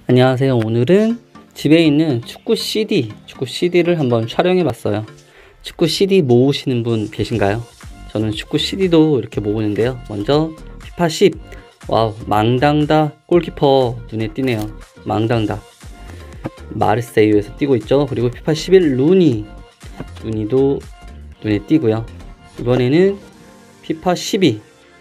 안녕하세요. 오늘은 집에 있는 축구 CD를 한번 촬영해 봤어요. 축구 CD 모으시는 분 계신가요? 저는 축구 CD도 이렇게 모으는데요. 먼저 피파 10. 와우, 망당다 골키퍼 눈에 띄네요. 망당다 마르세유에서 뛰고 있죠. 그리고 피파 11 루니도 눈에 띄고요. 이번에는 피파 12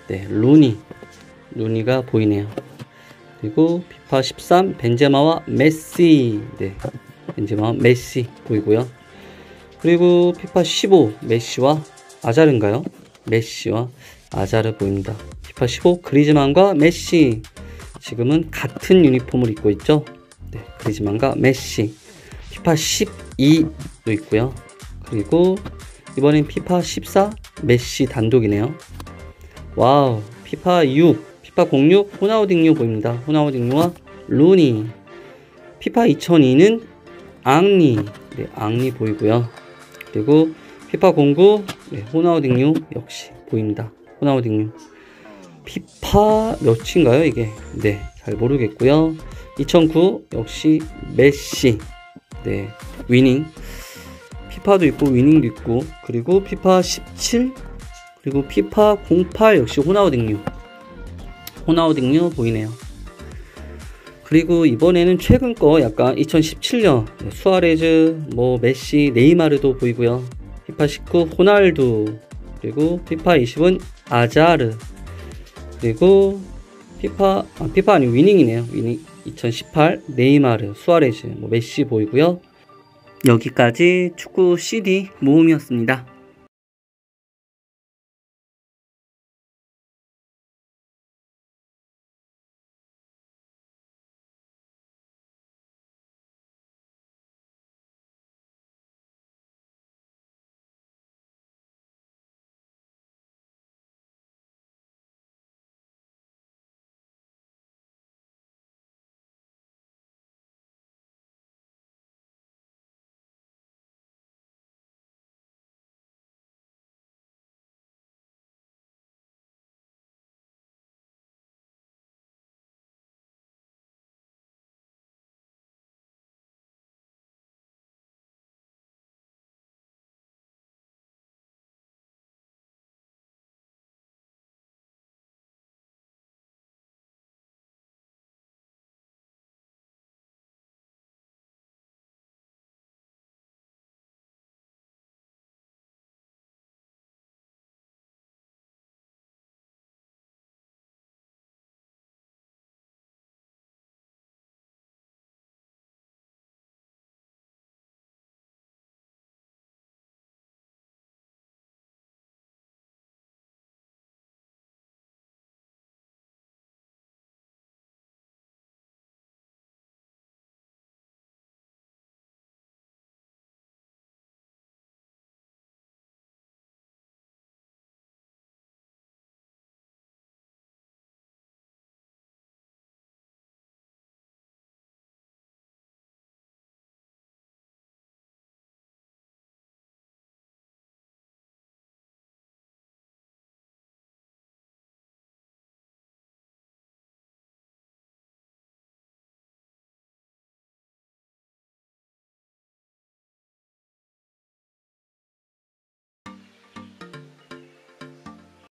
루니가 보이네요. 그리고 피파 13 벤제마와 메시, 벤제마와 메시 보이고요. 그리고 피파 15 메시와 아자르인가요? 메시와 아자르 보입니다. 피파 15 그리즈만과 메시, 지금은 같은 유니폼을 입고 있죠. 그리즈만과 메시. 피파 12도 있고요. 그리고 이번엔 피파 14 메시 단독이네요. 와우. 피파 6 피파 06 호나우딩요 보입니다. 호나우딩요와 루니. 피파 2002는 앙리 보이고요. 그리고 피파 09 호나우딩요 역시 보입니다. 호나우딩요. 피파 몇인가요 이게? 잘 모르겠고요. 2009 역시 메시. 위닝. 피파도 있고 위닝도 있고, 그리고 피파 17 그리고 피파 08 역시 호나우딩요 보이네요. 그리고 이번에는 최근 거 약간 2017년 수아레즈, 메시, 네이마르도 보이고요. 피파 19 호날두, 그리고 피파 20은 아자르, 그리고 피파 아니 위닝이네요. 위닝 2018 네이마르, 수아레즈, 메시 보이고요. 여기까지 축구 CD 모음이었습니다.